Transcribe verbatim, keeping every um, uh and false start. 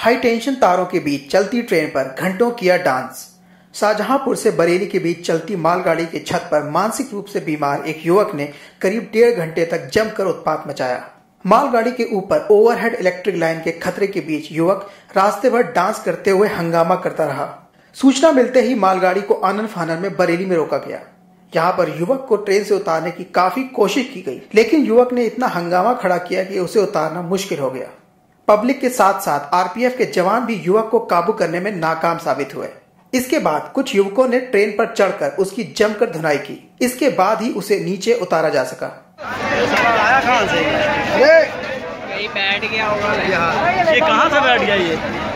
High tension तारों के बीच चलती ट्रेन पर घंटों किया डांस। शाहजहांपुर से बरेली के बीच चलती मालगाड़ी के छत पर मानसिक रूप से बीमार एक युवक ने करीब डेढ़ घंटे तक जमकर उत्पात मचाया। मालगाड़ी के ऊपर ओवरहेड इलेक्ट्रिक लाइन के खतरे के बीच युवक रास्ते भर डांस करते हुए हंगामा करता रहा। सूचना मिलते ही मालगाड़ी को आनन फानन में बरेली में रोका गया। यहाँ पर युवक को ट्रेन से उतारने की काफी कोशिश की गई, लेकिन युवक ने इतना हंगामा खड़ा किया कि उसे उतारना मुश्किल हो गया। पब्लिक के साथ साथ आरपीएफ के जवान भी युवक को काबू करने में नाकाम साबित हुए। इसके बाद कुछ युवकों ने ट्रेन पर चढ़कर उसकी जमकर धुनाई की। इसके बाद ही उसे नीचे उतारा जा सका। आया कहां से? अरे कहीं बैठ गया होगा। ये कहां से बैठ गया ये?